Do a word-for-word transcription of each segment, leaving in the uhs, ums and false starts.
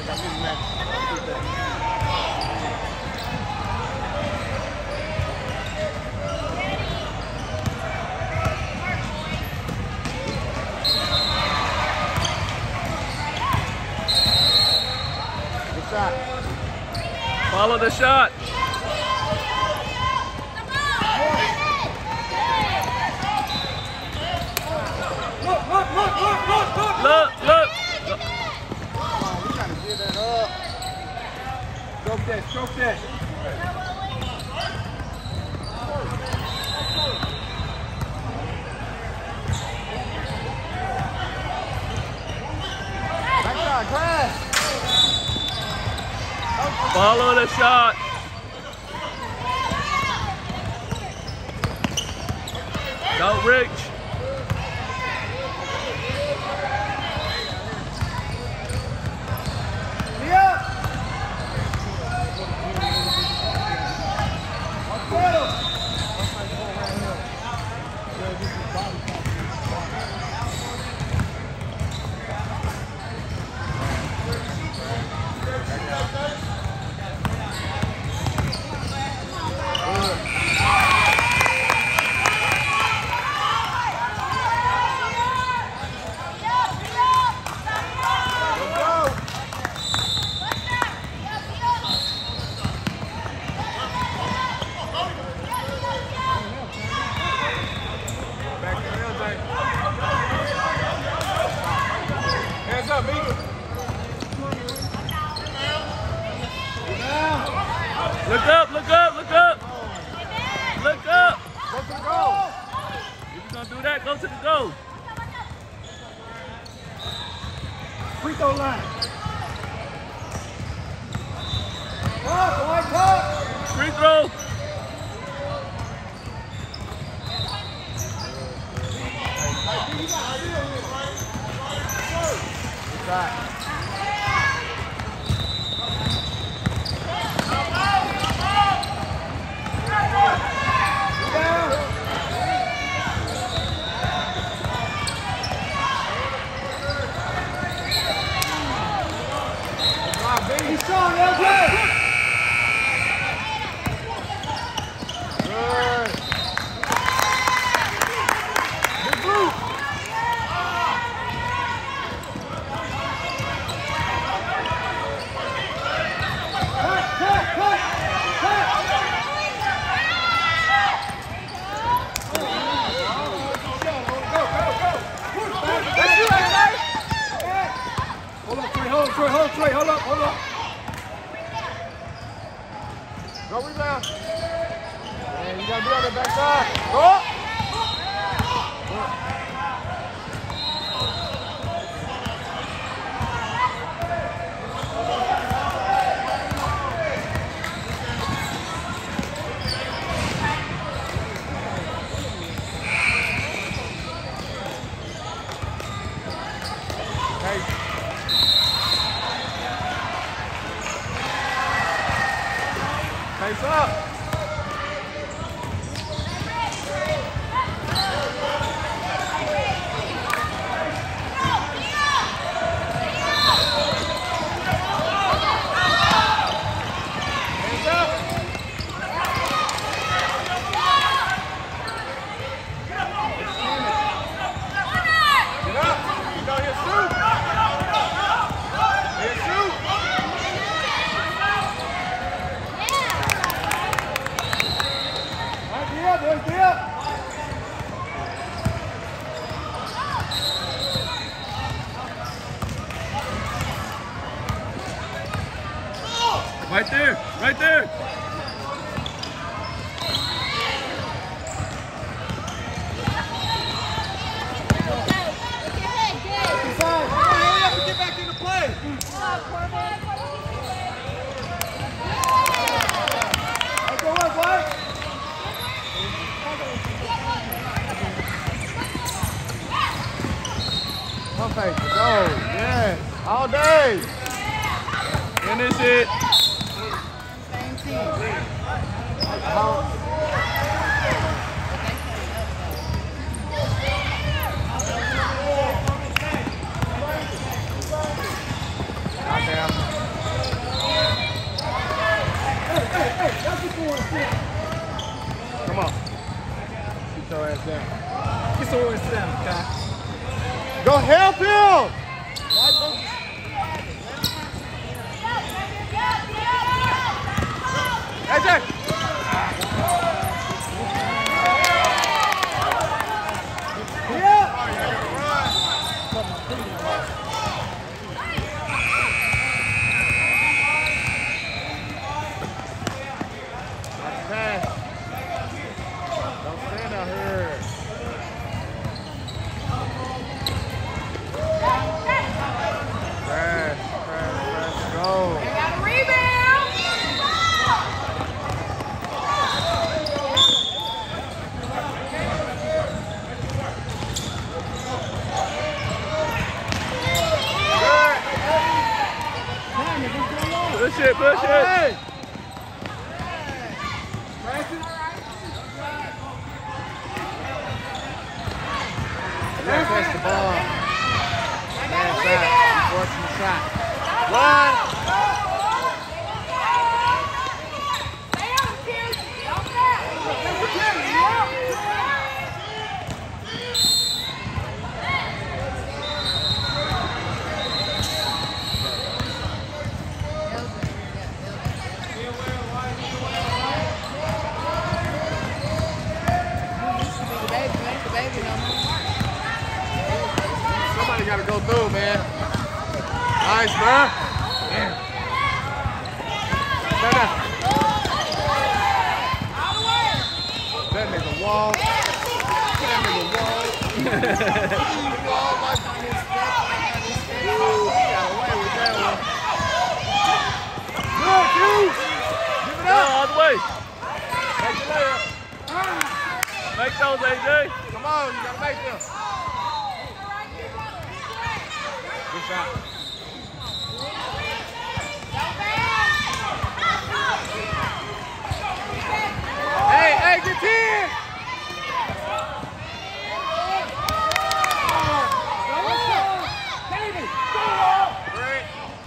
Follow the shot. Look, look, look, look, look, look. Look, look. Come on, we gotta get that up. Stroke that, stroke that. Backside, crash. Follow the shot. Go, Rich. Yeah. Look up, look up, look up. Look up. Go to the goal. If you're going to do that, go to the goal. Free throw line. Top, boy, top. Free throw. Good shot. He's strong, L J! Good. Good group. Cut, cut, cut, cut. Go, go, go. That's you, L J. Hold up, Trey, hold up, Trey, hold up, Trey, hold up, hold up. Go rebound. And you gotta be on the backside. Go up. Hey. Face up. Right there, right there. Get back into play. Let's go up, boy. Come face, go. Yes, all day. Finish it. Same team. Out there. down. Get somewhere and sit down, Kai. Go help him! A J! Push it, push it. Hey. Let's press the ball. Bad shot. Forcing the shot. Run. Somebody got to go through, man. Nice, bro. Yeah. Stand up. That nigga wall. That nigga wall. Wall like his step. Ooh, he got away with that one. Good, dude. Give it up. No, all the way. Make the layup. Make those, A J. Come on, you gotta make them. Good shot. Hey, hey, get ten! Great.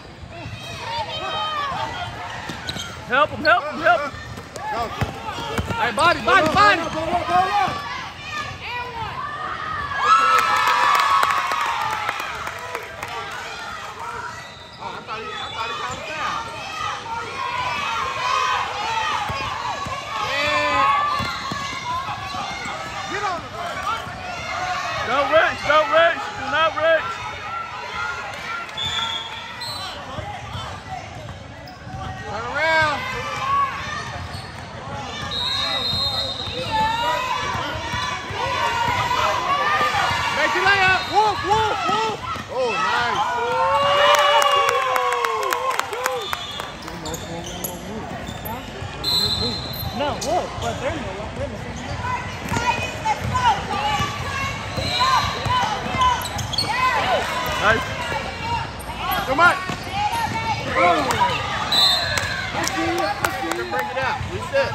Help him, help him, help him. Go. Hey, body, body, body! Don't reach, don't reach, do not reach. Turn around. Make your layup. Woof, woof, woof. Oh, nice. No, whoa, but they're in the they're in the same. Nice. Come on. Bring it out. Reset.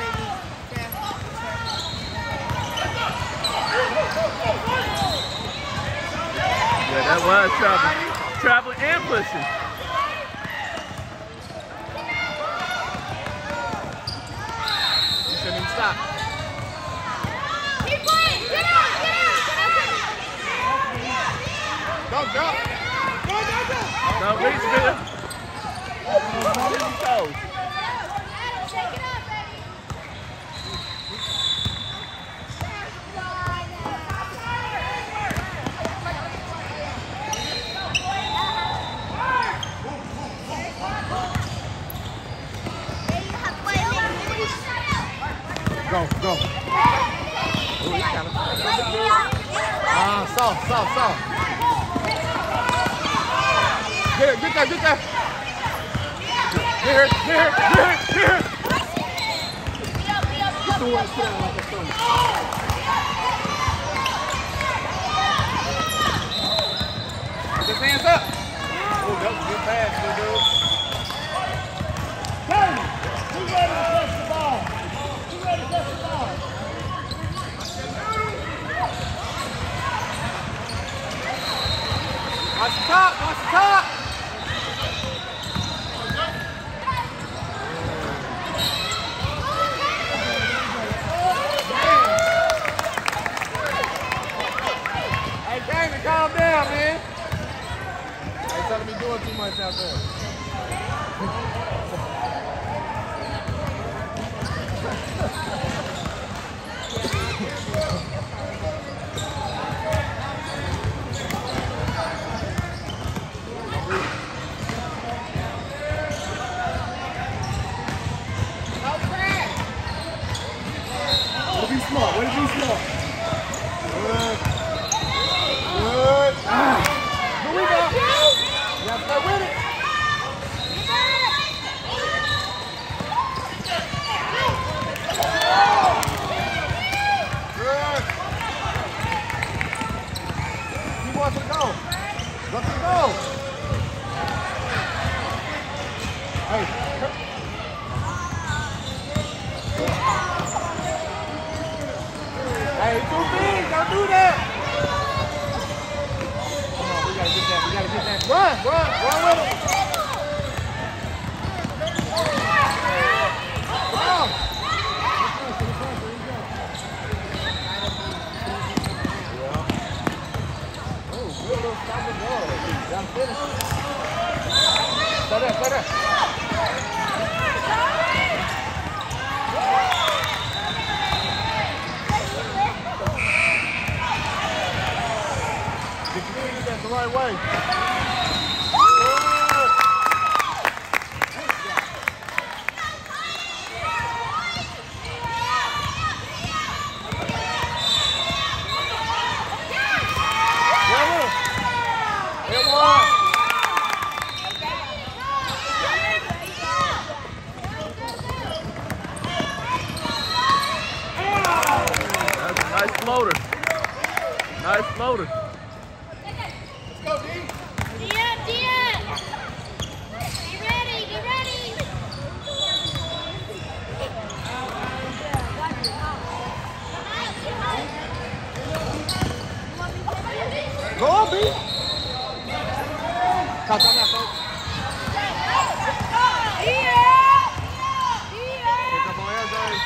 Yeah, that was traveling, traveling and pushing. You shouldn't even stop. Keep playing. Get out. Get out. Go, go. Go, go, go. Don't reach, Smith. Get your toes. Shake it up, baby. Go, go. Ah, soft, soft, soft. Get it, get there, get there. Get her, get her, get her, get her. Get the one, sit down like a son. Put his hands up. Oh, that was a good pass, good dude. Tony, who's ready to touch the ball? Who's ready to touch the ball? Watch the top, watch the top. smart. Way to be smart. Good. Good. Ah. Here we go. You have to stay with it. Good. He wants to go. Let's go. Hey. Hey, too big. Don't do that. Come on, we gotta get that. We gotta get that. Run, run, run with him. Come on. Oh, good little stop and go. Gotta finish it. Stay there, stay there. That's the right way. That's a nice floater. Nice floater. Dia, Dia! Get ready, get ready! Go on, B. Come, come now, folks. Dia! Dia! Pick up on air, Dave.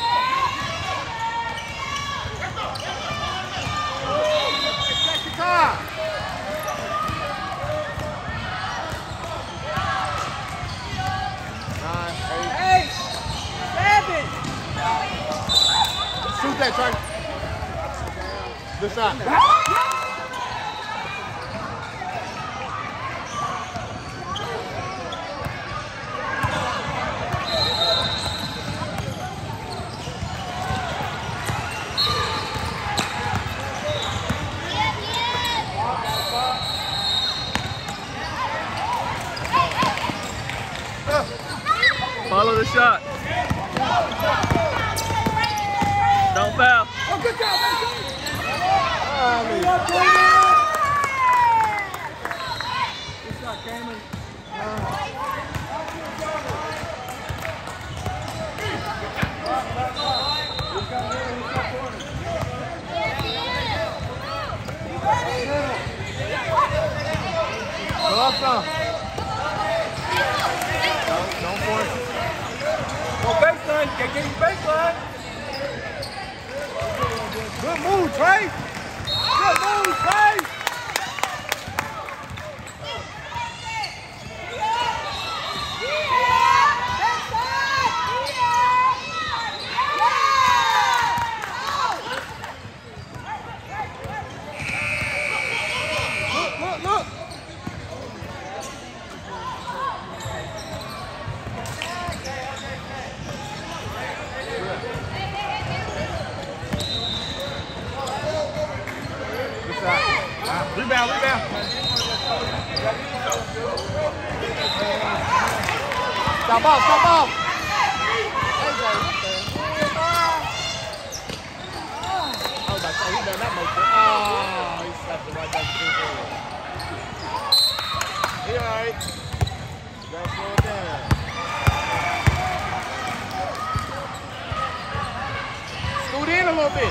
Take your time. Nine, eight. Eight. Seven. Shoot that, Trey. Good shot. Follow the shot. Don't foul. Oh, good job, man. Golly. Good shot, Cameron. Go up some. Don't, don't force it. Go baseline. Get getting baseline. Good move, Trey. Good move, Trey. Look, look, look. Rebound, rebound. Stop off, stop off. There you go. I was about to say, he better not make it. Oh, he slapped it right back to his head. He all right. You gotta slow it down. Scoot in a little bit.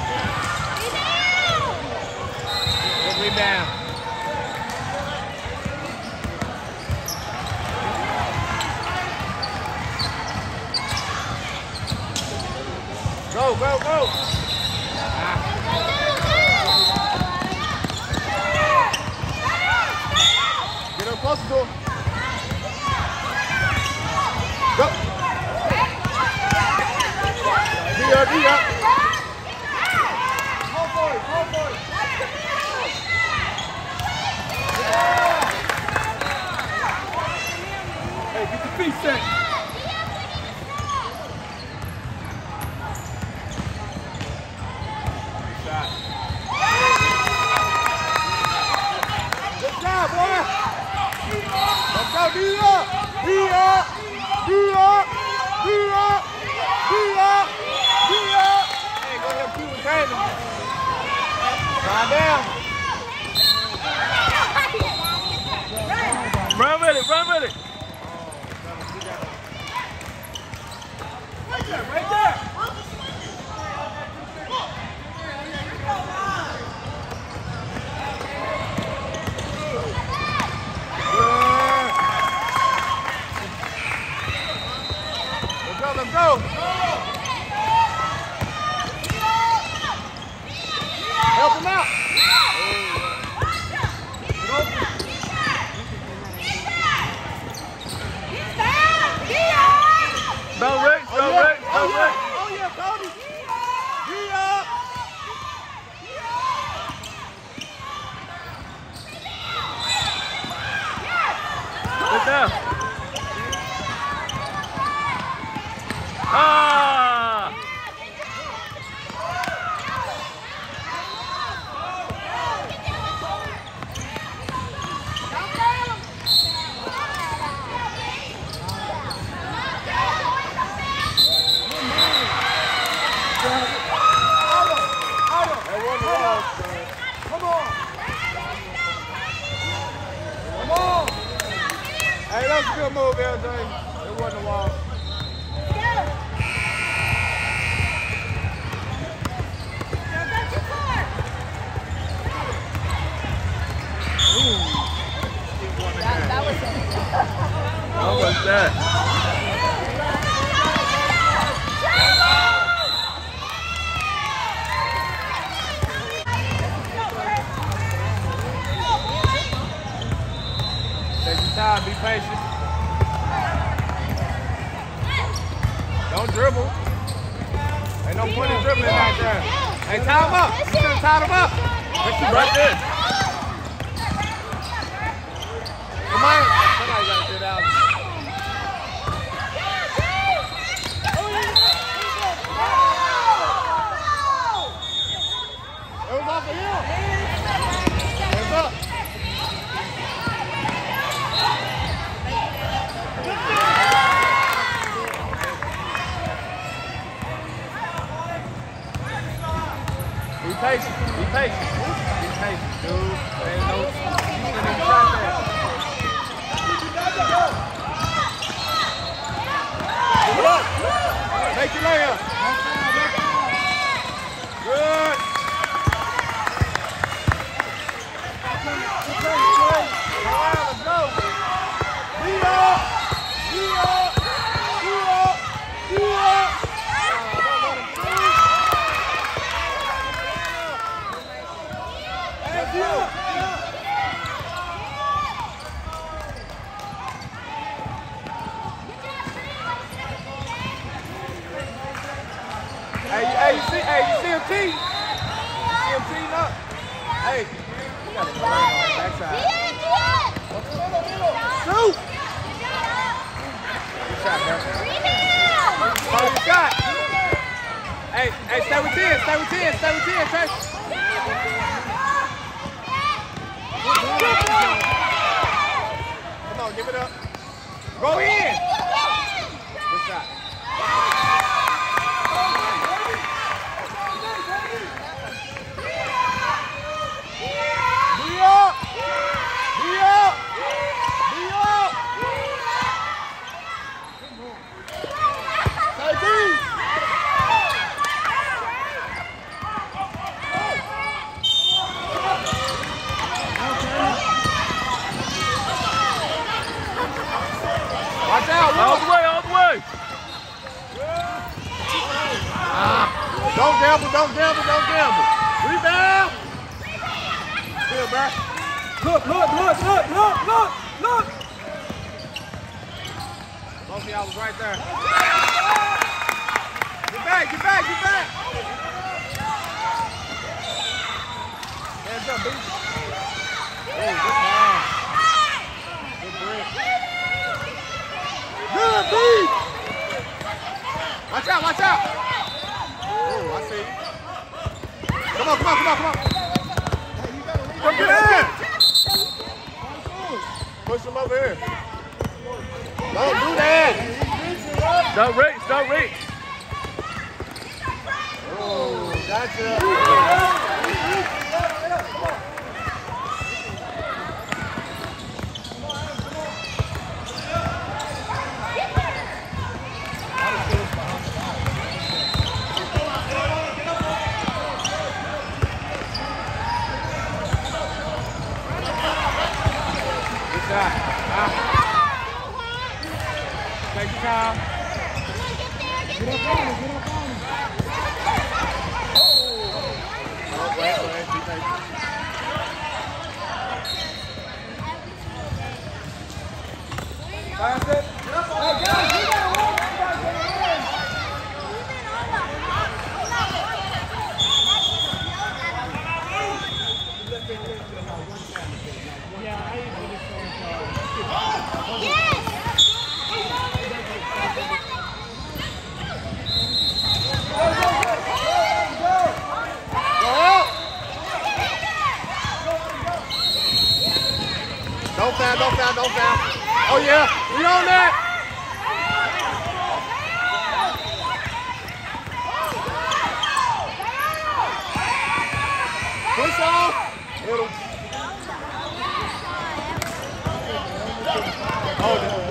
Good rebound. Go, go, go. Ah. Get up close to him. Go. D up, D up. Go for it, go for it. Hey, get the feet set. down. Run with it, run with it. Right there, right there. Let's go, let's go. Help him out. Don't Rick, Oh, don't yeah. Rick, Oh, don't yeah. Rick. Oh, yeah, Cody. Yeah. Sit down. Ah! That wasn't wrong, son. Come on. Come on. Hey, that was a good move, L J. It wasn't a wall. How was that? Take your time, be patient. Don't dribble. Ain't no point in dribbling out there. Hey, tie him up. You should have tied him up. Right there. Come on. Somebody got to get out. It was off of him. Hands up. Be patient. Be patient. Be patient, dude. There ain't no. You shouldn't even try that. Give it up. Make your layup. Good. All right, let's go. Be up. Be up. Be up. Be up. Hey, be up. Hey, hey, you see, hey, you see him team? You see him team up? Hey, you got to go on the backside. Shoot! Good shot, bro. Call your shot. Hey, hey, stay with ten, stay with ten, stay with ten, Tracy. Come on, give it up. Go in. Good shot. Be up! Be up! Be up! Say B! Watch out! All Look. the way, all the way. Don't gamble, don't gamble, don't gamble. Rebound! Still back. Look, look, look, look, look, look, look. Both of y'all was right there. Get back, get back, get back. Hands up, B. Oh, good pass. Good break. Good, B. Watch out, watch out. Oh, I see you. Come on, come on, come on, come on. Come get in. Push him over here. Don't do that. Don't reach, don't reach. Oh, gotcha. Take your time. Get up on him, get up on him. Oh, wait, wait, be patient. Pass it. Hey, guys, you gotta walk. You gotta get in. Don't foul, don't foul, don't foul. Oh yeah, we on that. Push off. Hit him. Oh,